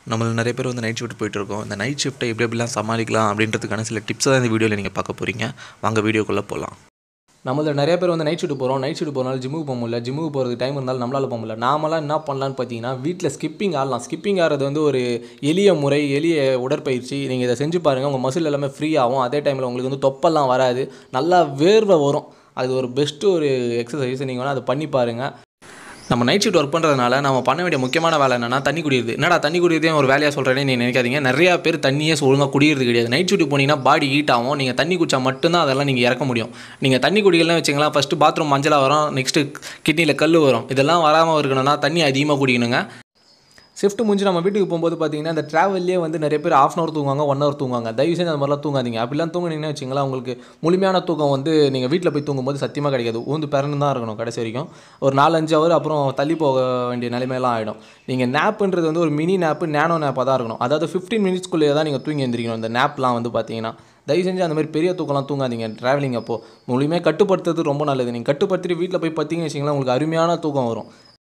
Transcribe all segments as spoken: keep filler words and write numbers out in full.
நம்மள நிறைய பேர் வந்து நைட் ஷிஃப்ட் போயிட்டுருக்கோம். இந்த நைட் ஷிஃப்ட்டை எப்படி எப்படிலாம் சமாளிக்கலாம் அப்படின்றதுக்கான சில டிப்ஸை தான் இந்த வீடியோவில் நீங்கள் பார்க்க போகிறீங்க. வாங்க வீடியோக்குள்ளே போகலாம். நம்மள நிறைய பேர் வந்து நைட் ஷிஃப்ட் போகிறோம். நைட் ஷிஃப்ட் போகிறனால ஜிம்முக்கு போக முடியல. ஜிம்முக்கு போகிறதுக்கு டைம் இருந்தாலும் நம்மளால் போக முடியல. நாமெல்லாம் என்ன பண்ணலான்னு பார்த்தீங்கன்னா, வீட்டில் ஸ்கிப்பிங் ஆடலாம். ஸ்கிப்பிங் ஆடுறது வந்து ஒரு எளிய முறை, எளிய உடற்பயிற்சி. நீங்கள் இதை செஞ்சு பாருங்கள், உங்கள் மசில் எல்லாமே ஃப்ரீ ஆகும். அதே டைமில் உங்களுக்கு வந்து தொப்பெல்லாம் வராது, நல்லா வேர்வை வரும். அது ஒரு பெஸ்ட்டு ஒரு எக்ஸசைஸ். நீங்கள் வேணால் அதை பண்ணி பாருங்கள். நம்ம நைட் ஷிஃப்ட் ஒர்க் பண்ணுறதுனால நம்ம பண்ண வேண்டிய முக்கியமான வேலை என்னென்னா தண்ணி குடிக்கிறது. என்னடா தண்ணி குடிக்கிறதே ஒரு வேலையாக சொல்கிறேன்னு நீங்கள் நினைக்காதீங்க. நிறையா பேர் தண்ணியே ஒழுங்காக குடிக்கிறது கிடையாது. நைட் ஷிஃப்ட் போனீங்கன்னா பாடி ஹீட் ஆகும். நீங்கள் தண்ணி குடிச்சா மட்டும்தான் அதெல்லாம் நீங்கள் இறக்க முடியும். நீங்கள் தண்ணி குடிக்கலாம் வச்சிங்களா, ஃபஸ்ட்டு பாத்ரூம் மஞ்சளாக வரும், நெக்ஸ்ட்டு கிட்னியில் கல் வரும். இதெல்லாம் வராமல் இருக்கணும்னா தண்ணி அதிகமாக குடிக்கணுங்க. ஷிஃப்ட் முடிஞ்சு நம்ம வீட்டுக்கு போகும்போது பார்த்தீங்கன்னா, இந்த ட்ராவல்லே வந்து நிறைய பேர் ஆஃப் அன் அவர் தூங்குவாங்க, ஒன் ஹவர் தூங்குவாங்க. தயவு செஞ்சு அந்த மாதிரிலாம் தூங்காதீங்க. அப்படிலாம் தூங்குனீங்கன்னு வச்சிங்களா, உங்களுக்கு முழுமையான தூக்கம் வந்து நீங்கள் வீட்டில் போய் தூங்கும்போது சத்தியமாக கிடைக்காது. ஊந்து பிறந்து தான் இருக்கணும் கடைசி வரைக்கும். ஒரு நாலஞ்சு ஹவர் அப்புறம் தள்ளி போக வேண்டிய நிலைமையெல்லாம் ஆகிடும். நீங்கள் நேப்புன்றது வந்து ஒரு மினி நேப்பு, நேனோ நேப்பாக தான் இருக்கணும். அதாவது ஃபிஃப்டீன் மினிட்ஸ்க்குள்ளேயே தான் நீங்கள் தூங்கி எழுந்திரிக்கணும். இந்த நேப்லாம் வந்து பார்த்தீங்கன்னா, தயவு செஞ்சு அந்த மாதிரி பெரிய தூக்கம்லாம் தூங்காதீங்க. ட்ராவலிங் அப்போது முழுமையாக கட்டுப்படுத்துறது ரொம்ப நல்லது. நீங்கள் கட்டுப்படுத்திட்டு வீட்டில் போய் பார்த்தீங்கன்னு வச்சிங்களா, உங்களுக்கு அருமையான தூக்கம் வரும்.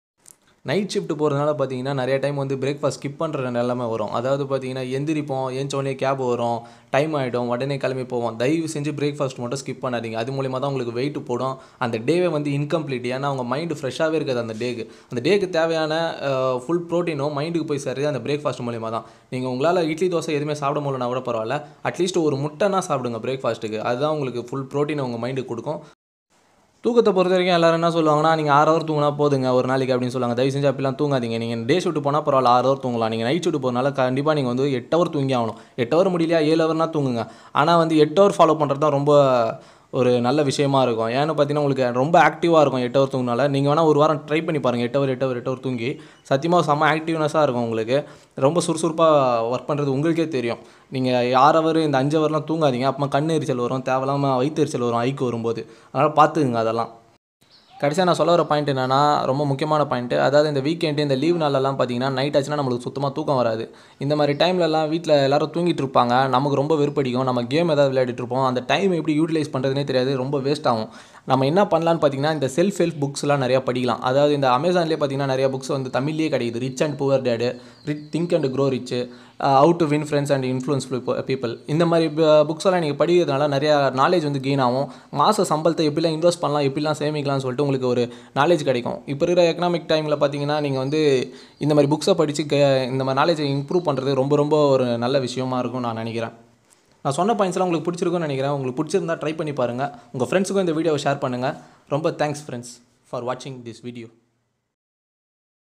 நைட் ஷிஃப்ட் போகிறதுனால பார்த்தீங்கன்னா நிறைய டைம் வந்து பிரேக்ஃபாஸ்ட் ஸ்கிப் பண்ணுற நிலைமை வரும். அதாவது பார்த்தீங்கன்னா எந்திரிப்போம், ஏஞ்சோடனே கேப் வரும், டைம் ஆகிடும், உடனே கிளம்பி போவோம். தயவு செஞ்சு பிரேக்ஃபாஸ்ட் மட்டும் ஸ்கிப் பண்ணாதீங்க. அது மூலிமா தான் உங்களுக்கு வெயிட் போடும். அந்த டேவே வந்து இன்கம்ப்ளீட். ஏன்னா அவங்க மைண்டு ஃப்ரெஷ்ஷாகவே இருக்காது அந்த டேக்கு. அந்த டேக்கு தேவையான ஃபுல் ப்ரோட்டீனும் மைண்டுக்கு போய் சேர்றது அந்த பிரேக்ஃபாஸ்ட் மூலிமா தான். நீங்கள் உங்களால் இட்லி தோசை எதுவுமே சாப்பிட முடியலனா கூட பரவாயில்ல, அட்லீஸ்ட் ஒரு முட்டைனா சாப்பிடுங்க பிரேக்ஃபாஸ்ட்டுக்கு. அதுதான் உங்களுக்கு ஃபுல் ப்ரோட்டீனை உங்கள் மைண்டுக்கு கொடுக்கும். தூக்கத்தை பொறுத்த வரைக்கும் எல்லோரும் என்ன சொல்லுவாங்கன்னா, நீங்கள் ஆறு ஹவர் தூங்கினா போதுங்க ஒரு நாளைக்கு அப்படின்னு சொல்லுவாங்க. தயவு செஞ்சு அப்படிலாம் தூங்காதீங்க. நீங்கள் டே ஷிஃப்ட் போனால் பரவாயில்ல, ஆறு ஹவர் தூங்கலாம். நீங்கள் நைட் ஷிஃப்ட் போகிறனால கண்டிப்பாக நீங்கள் வந்து எட்டு ஹவர் தூங்கி ஆகணும். எட்டு ஹவர் முடியலையா, ஏழு ஹவர்னா தூங்குங்க. ஆனால் வந்து எட்டு ஹவர் ஃபாலோ பண்ணுறது தான் ரொம்ப ஒரு நல்ல விஷயமா இருக்கும். ஏன்னு பார்த்தீங்கன்னா, உங்களுக்கு ரொம்ப ஆக்டிவாக இருக்கும் எட்டு ஹவர் தூங்கினால. நீங்கள் வேணால் ஒரு வாரம் ட்ரை பண்ணி பாருங்கள். எட்டு ஹவர் எட்டு ஹவர் எட்டு ஹவர் தூங்கி சத்தியமாக செம்ம ஆக்டிவ்னஸாக இருக்கும். உங்களுக்கு ரொம்ப சுறுசுறுப்பாக ஒர்க் பண்ணுறது உங்களுக்கே தெரியும். நீங்கள் ஆறு ஹவர் இந்த அஞ்சு ஹவர்லாம் தூங்காதீங்க. அப்புறமா கண் எரிச்சல் வரும், தேவையில்லாமல் வயிற்று எரிச்சல் வரும் ஐக்கு வரும்போது. அதனால் பார்த்துக்குங்க அதெல்லாம். கடைசியாக நான் சொல்ல வர பாயிண்ட் என்னென்னா, ரொம்ப முக்கியமான பாயிண்ட்டு. அதாவது இந்த வீக்கெண்டு, இந்த லீவ் நாளெல்லாம் பார்த்தீங்கன்னா நைட் ஆச்சுன்னா நம்மளுக்கு சுத்தமாக தூக்கம் வராது. இந்த மாதிரி டைம்லலாம் வீட்டில் எல்லோரும் தூங்கிட்டு இருப்பாங்க. நமக்கு ரொம்ப வெறுப்படிக்கும். நம்ம கேம் ஏதாவது விளையாடிட்டு இருப்போம். அந்த டைம் எப்படி யூட்டிலைஸ் பண்ணுறதுனே தெரியாது, ரொம்ப வேஸ்ட் ஆகும். நம்ம என்ன பண்ணலான்னு பார்த்தீங்கன்னா, இந்த செல்ஃப் ஹெல்ப் புக்ஸ்லாம் நிறையா படிக்கலாம். அதாவது இந்த அமேசான்லேயே பார்த்தீங்கன்னா நிறையா புக்ஸ் வந்து தமிழ்லேயே கிடைக்குது. Rich and poor dad, rich think and grow rich, how to win friends and influence people. இந்த மாதிரி புக்ஸ் எல்லாம் நீங்கள் படிக்கிறதுனால நிறையா நாலேஜ் வந்து கெயின் ஆகும். மாத சம்பளத்தை எப்படிலாம் இன்வெஸ்ட் பண்ணலாம், எப்படிலாம் சேமிக்கலாம்னு சொல்லிட்டு உங்களுக்கு ஒரு நாலேஜ் கிடைக்கும். இப்போ இருக்கிற எக்கனாமிக் டைமில் பார்த்தீங்கன்னா, நீங்கள் வந்து இந்த மாதிரி புக்ஸை படித்து க இந்த மாதிரி நாலேஜை இம்ப்ரூவ் பண்ணுறது ரொம்ப ரொம்ப ஒரு நல்ல விஷயமா இருக்கும் நான் நினைக்கிறேன். நான் சொன்ன பாயிண்ட்ஸ்லாம் உங்களுக்கு பிடிச்சிருக்குன்னு நினைக்கிறேன். உங்களுக்கு பிடிச்சிருந்தா ட்ரை பண்ணி பாருங்கள். உங்கள் ஃப்ரெண்ட்ஸுக்கும் இந்த வீடியோவை ஷேர் பண்ணுங்கள். ரொம்ப தேங்க்ஸ் ஃப்ரெண்ட்ஸ் ஃபார் வாட்சிங் திஸ் வீடியோ.